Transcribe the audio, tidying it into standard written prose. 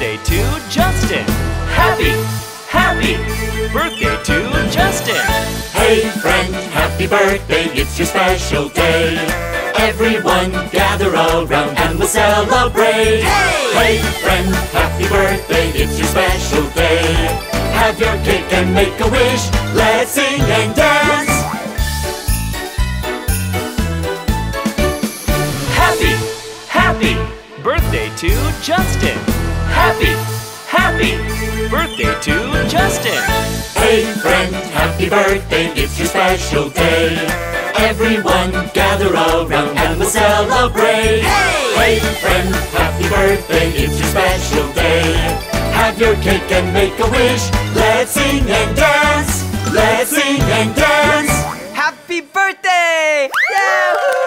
birthday to Justin. Happy birthday to Justin. Hey friend, happy birthday, it's your special day. Everyone gather around and we'll celebrate. Hey friend, happy birthday, it's your special day. Have your cake and make a wish, let's sing and dance. Happy birthday to Justin. Happy birthday to Justin. Hey friend, happy birthday, it's your special day. Everyone gather around and we'll celebrate. Hey friend, happy birthday, it's your special day. Have your cake and make a wish, let's sing and dance. Let's sing and dance. Happy birthday! Yahoo!